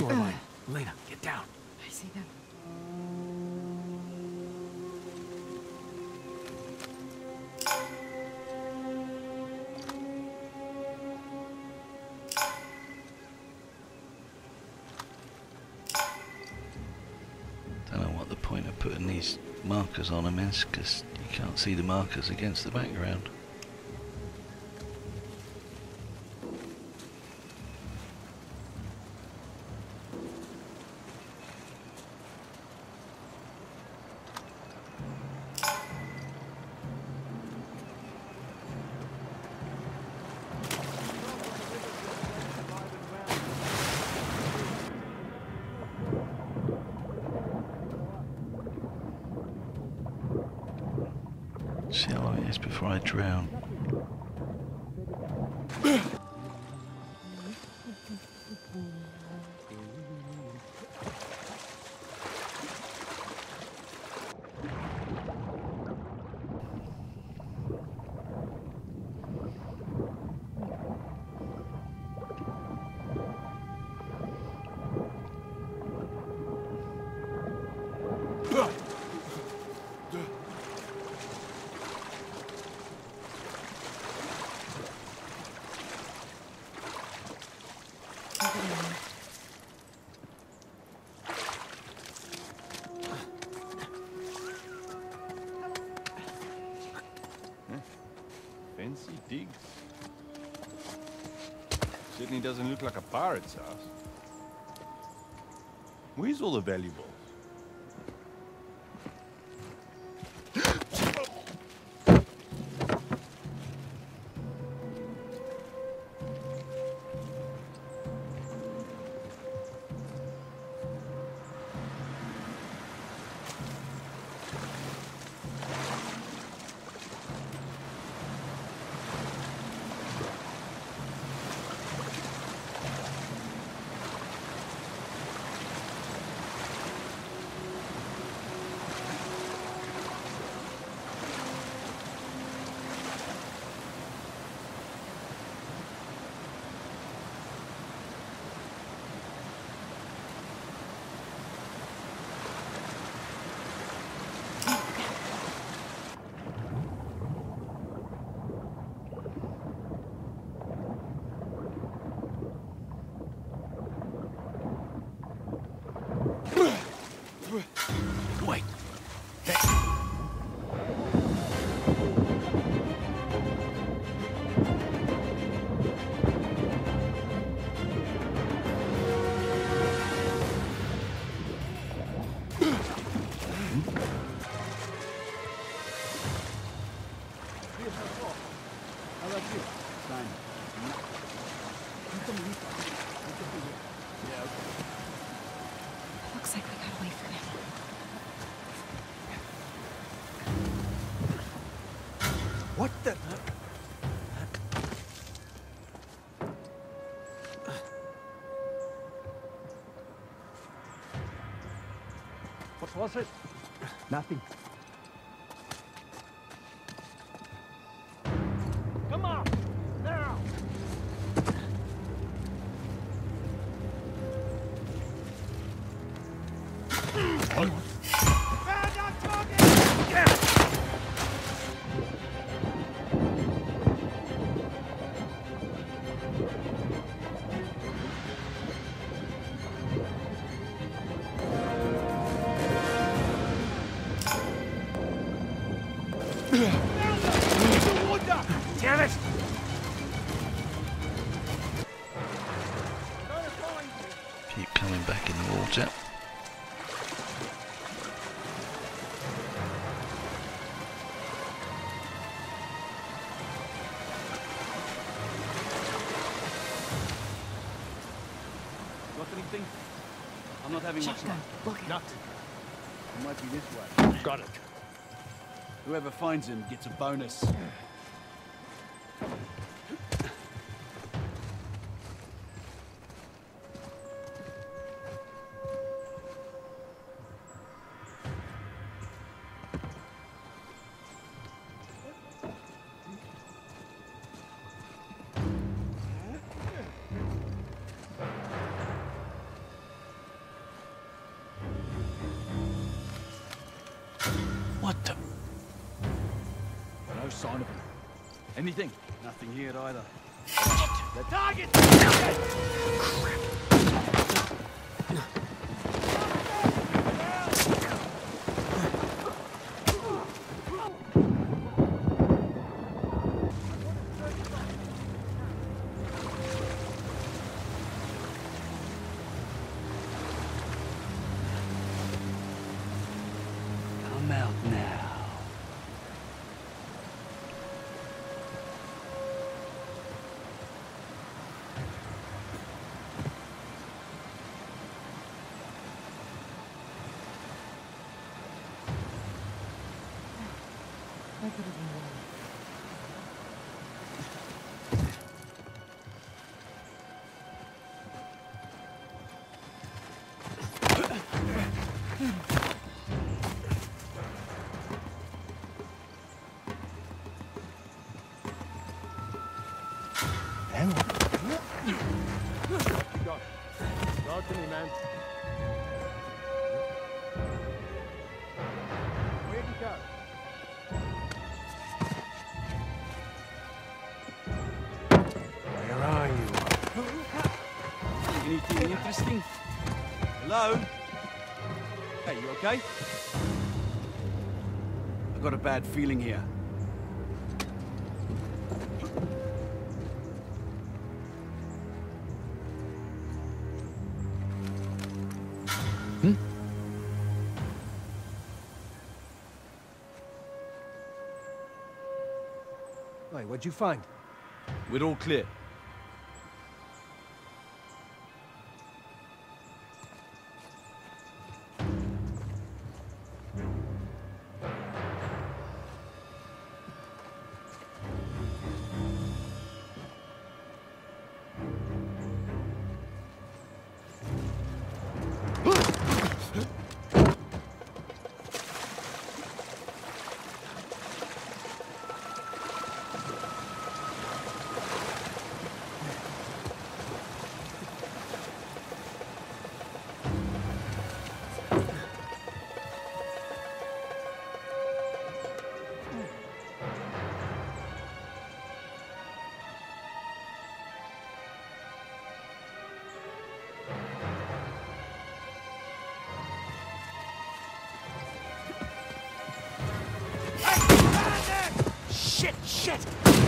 shoreline. Elena, get down. I see them. Don't know what the point of putting these markers on them is, because you can't see the markers against the background. See how long it is before I drown. Fancy digs. Certainly doesn't look like a pirate's house. Where's all the valuables? Wait. Looks like we got away from him. What the? What was it? Nothing. Come on! Now! Damn it! Keep coming back in the water. Got anything? I'm not having much Shotgun. luck. Look at Nothing. It might be this way. Got it. Whoever finds him gets a bonus. sign of him. Anything? Nothing here either. The target! Come out now. I could have been wrong. Hang on. Go. Talk to me, man. Where'd you go? Where are you? Anything interesting? Hello? Hey, you okay? I got a bad feeling here. Wait, what'd you find? We're all clear. Shit!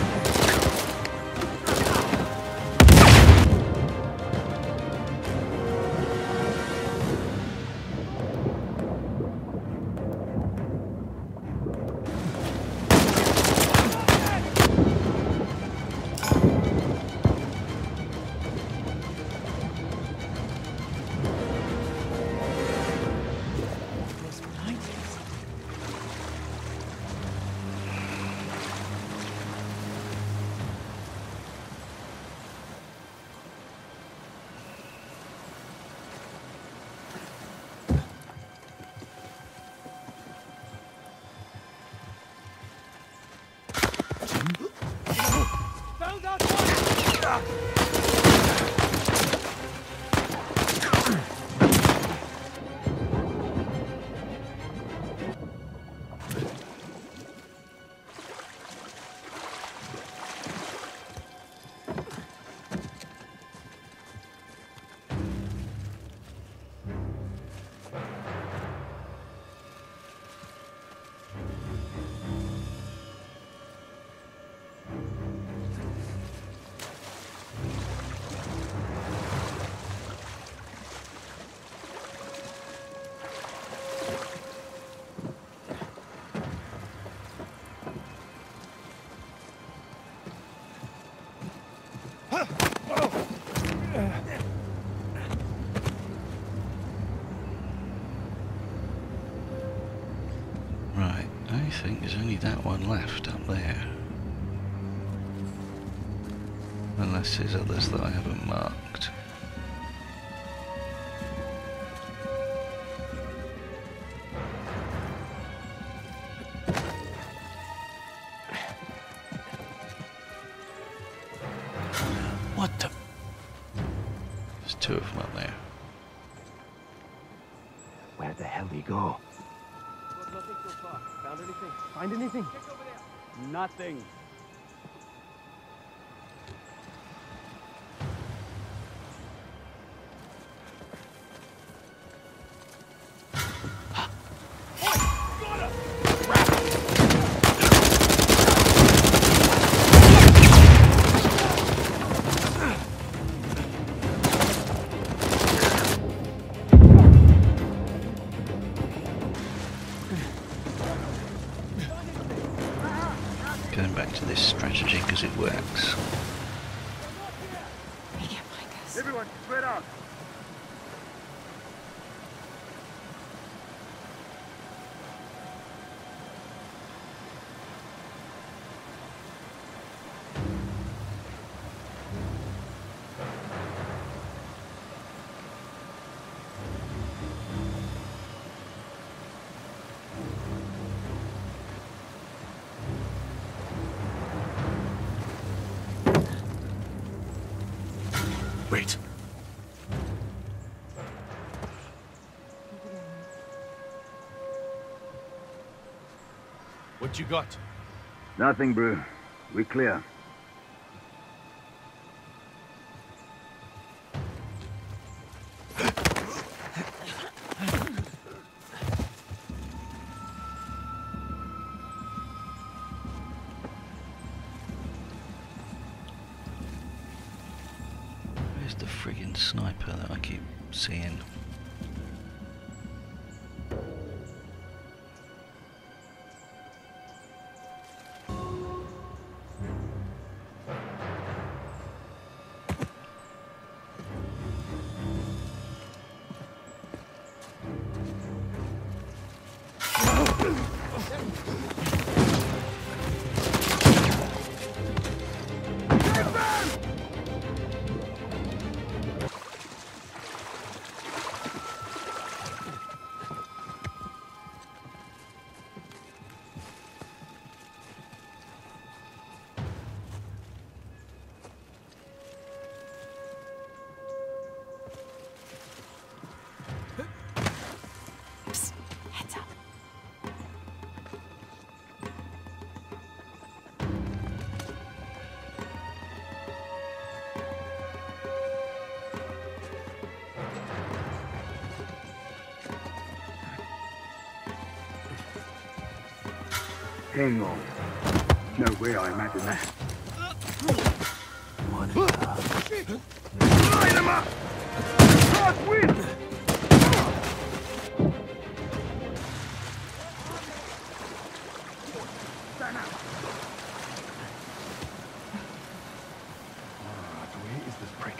Right, I think there's only that one left up there. Unless there's others that I haven't marked. What the? There's two of them up there. Where the hell did he go? Nothing so far. Found anything? Find anything? Nothing. Going back to this strategy because it works. He can't find us. Everyone, spread out. Wait. What you got? Nothing, bro. We clear. Where's the friggin' sniper that I keep seeing? Psst, heads up. Hang on. No way I imagine that. Line them up! Cross wind! Stand up! Where is this prick?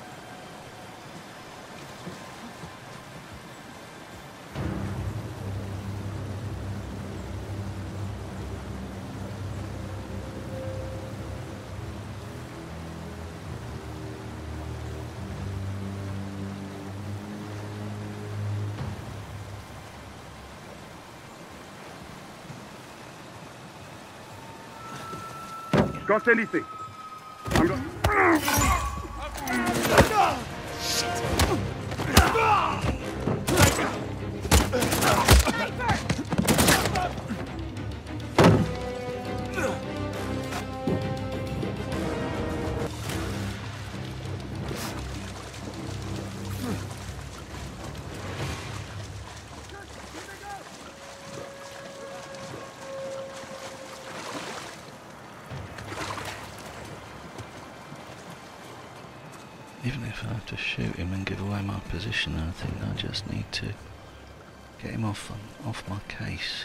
Got anything? I'm not... Even if I have to shoot him and give away my position, I think I just need to get him off my case.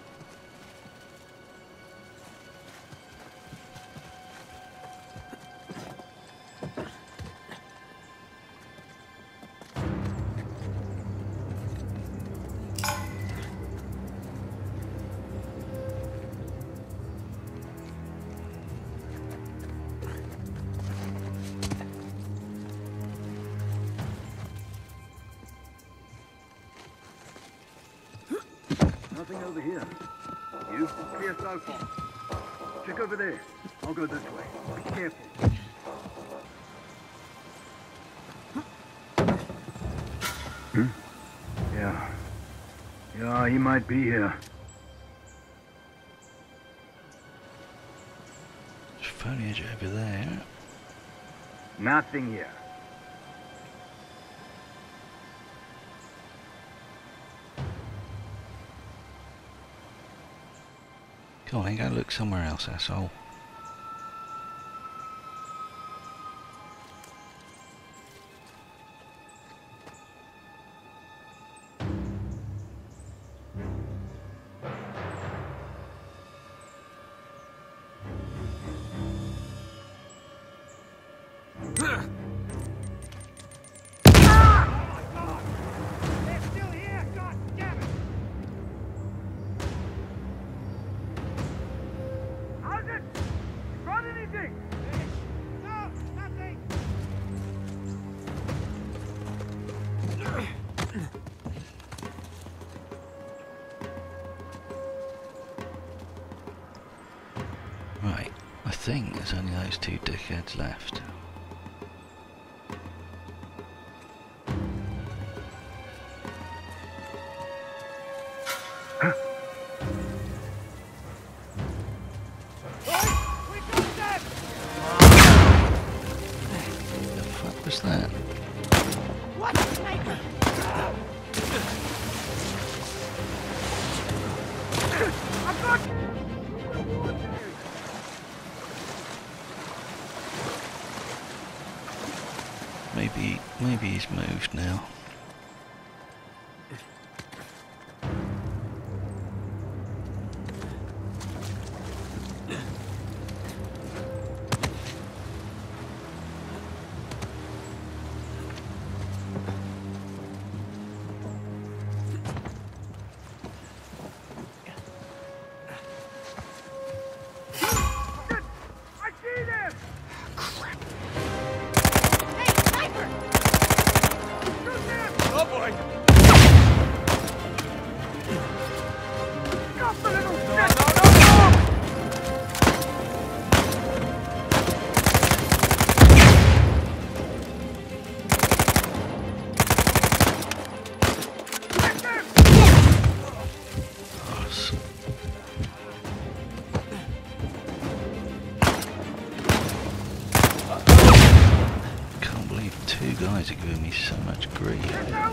Nothing over here. You? Clear so far. Check over there. I'll go this way. Be careful. Yeah, he might be here. foliage over there. Nothing here. Go on, then go look somewhere else, asshole. Right, I think there's only those two dickheads left. The fuck was that? What? Sniper! Maybe he's moved now. Two guys are giving me so much grief.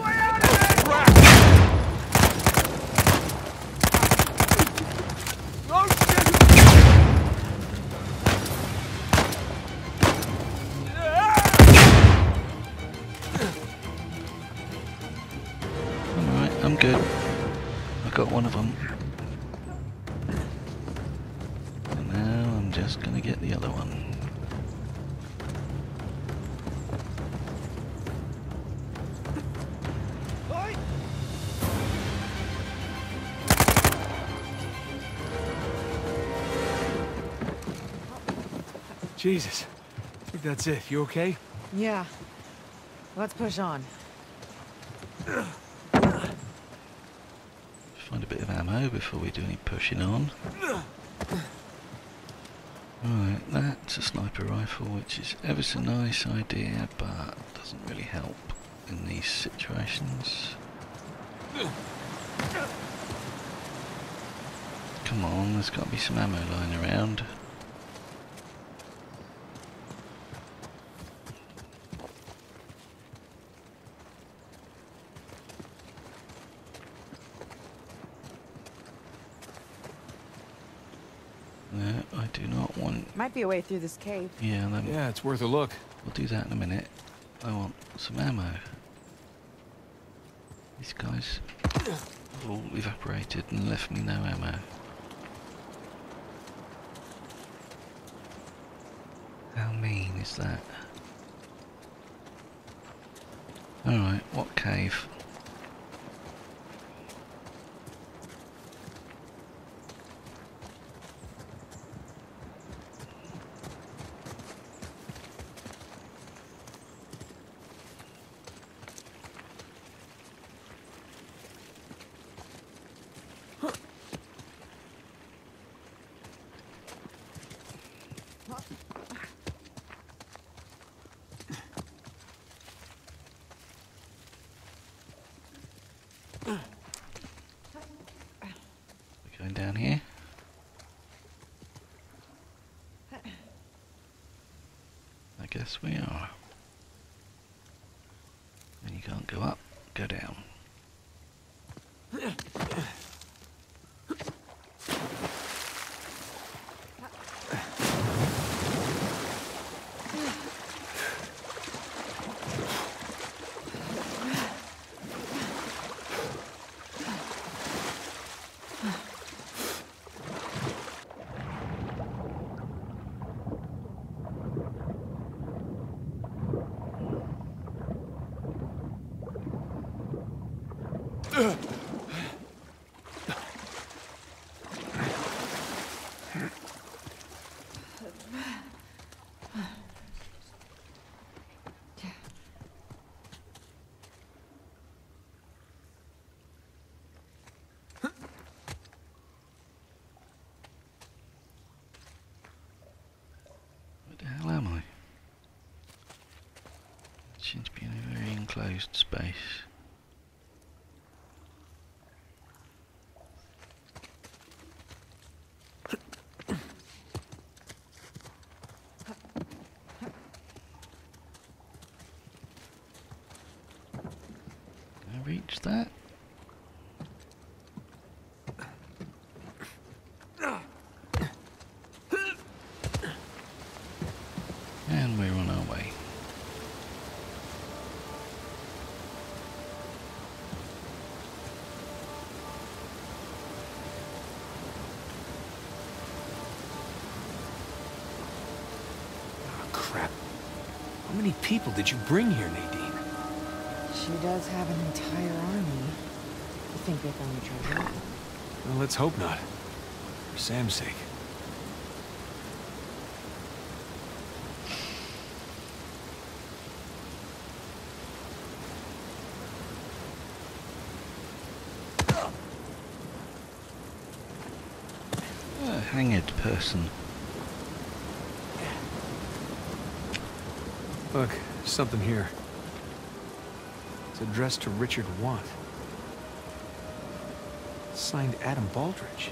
Alright, I'm good. I got one of them. And now I'm just gonna get the other one. Jesus. I think that's it. You okay? Yeah. Let's push on. Find a bit of ammo before we do any pushing on. Right, that's a sniper rifle, which is ever so nice idea, but doesn't really help in these situations. Come on, there's got to be some ammo lying around. No, I do not want... Might be a way through this cave. Yeah, then Yeah, it's worth a look. we'll do that in a minute. I want some ammo. These guys have all evaporated and left me no ammo. How mean is that? Alright, what cave? We're going down here. guess we are. And you can't go up, go down. Where the hell am I? Seems to be in a very enclosed space. Can I reach that? And we're on our way. Oh, crap. How many people did you bring here, Nadine? She does have an entire army. You think they found the treasure? Well, let's hope not. For Sam's sake. A hanged person. Look, there's something here. It's addressed to Richard Watt. It's signed Adam Baldridge.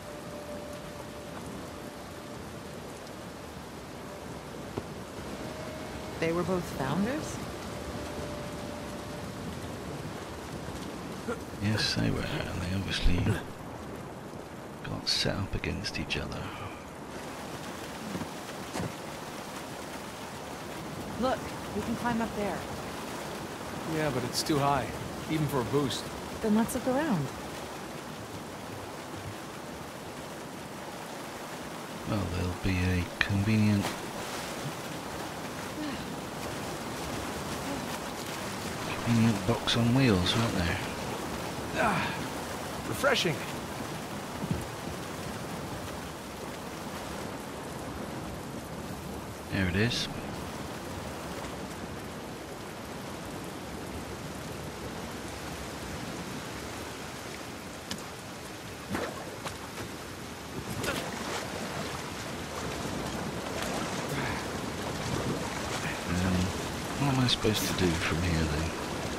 They were both founders? Yes, they were, and they obviously got set up against each other. Look, we can climb up there. Yeah, but it's too high, even for a boost. Then let's look around. Well, there'll be a convenient box on wheels, won't there? Ah, refreshing. There it is. What am I supposed to do from here then?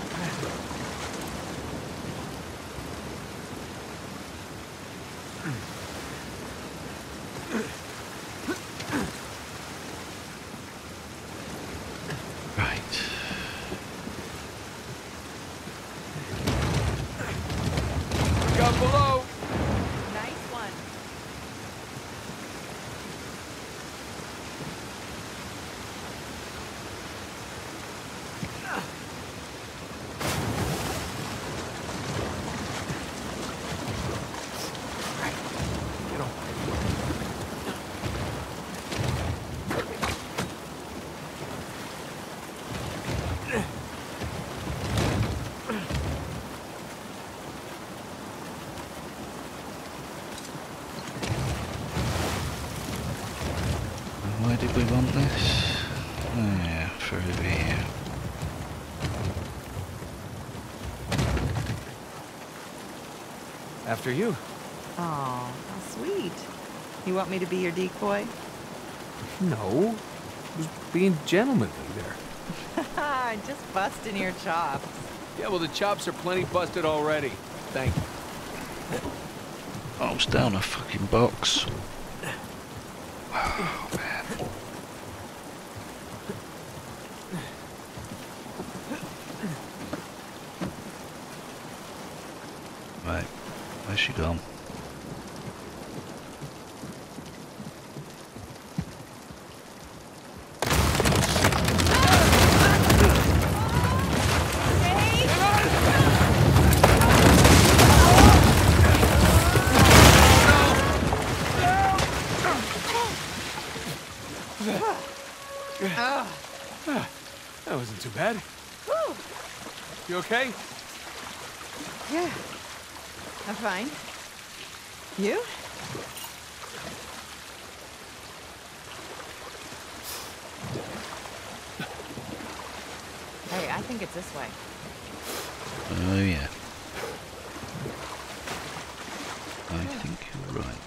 Right. Look out below! Nice one. Get on. Why did we want this? Oh yeah, for over here. After you. Aw, how sweet. You want me to be your decoy? No. I was being gentlemanly there. Just busting your chops. Yeah, well, the chops are plenty busted already. Thank you. Oh, it's down a fucking box. Oh, man. Where's she gone? That wasn't too bad. You okay? Yeah. I'm fine. You? Hey, I think it's this way. Oh yeah. I think you're right.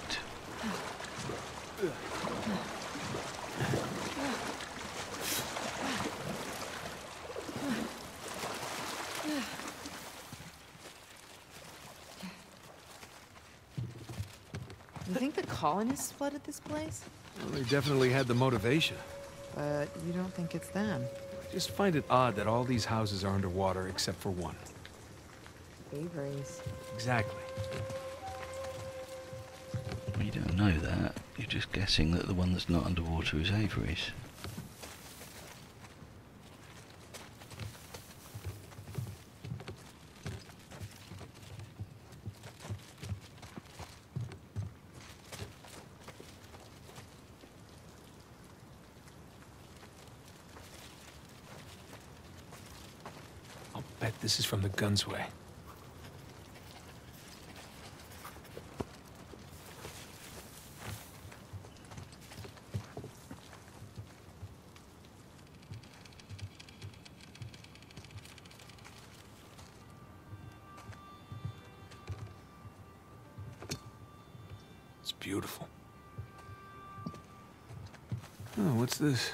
You think the colonists flooded this place? Well, they definitely had the motivation. But you don't think it's them? I just find it odd that all these houses are underwater except for one. Avery's. Exactly. Well, you don't know that. You're just guessing that the one that's not underwater is Avery's. I'll bet this is from the Gunsway. It's beautiful. Oh, what's this?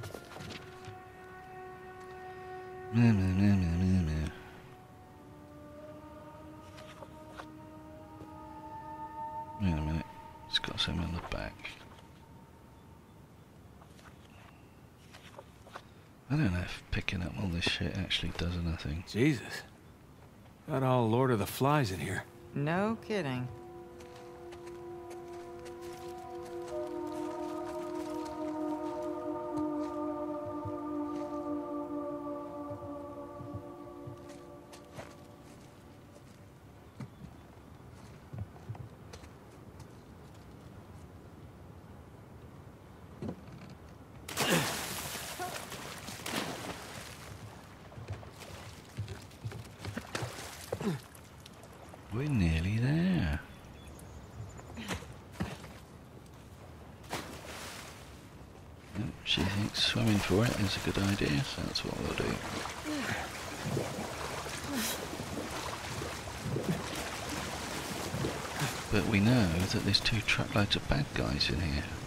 Meh, meh, meh, meh, meh, meh. Wait a minute. It's got something on the back. I don't know if picking up all this shit actually does anything. Jesus. Got all Lord of the Flies in here. No kidding. We're nearly there. Yep, she thinks swimming for it is a good idea, so that's what we'll do. But we know that there's 2 truckloads of bad guys in here.